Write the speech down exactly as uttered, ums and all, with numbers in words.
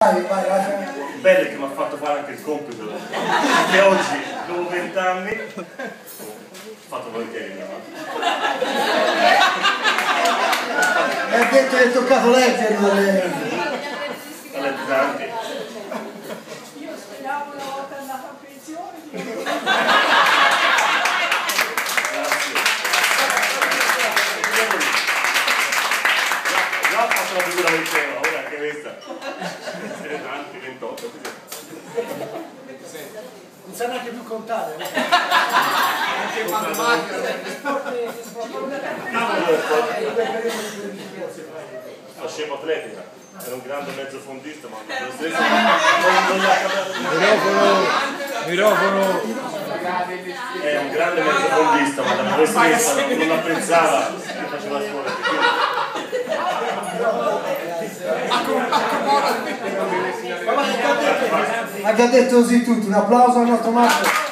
Vai, vai, vai. Il bello è che mi ha fatto fare anche il compito, che oggi, dopo vent'anni, ho fatto volentieri. E ha detto che è toccato leggere dalle... dalle pesanti. Io speravo una volta andata a pensione. Già ho fatto la figura del cielo, ora anche questa. Ce ne tanti, ventotto. Non sa neanche più contare. Anche matematica. Facevo atletica, era un grande mezzofondista, ma lo stesso non gli ha cambiato. Microfono, microfono. Era un grande mezzofondista, ma la professoressa non apprezzava che faceva scuola. Ha già detto così tutto, un applauso al nostro maestro.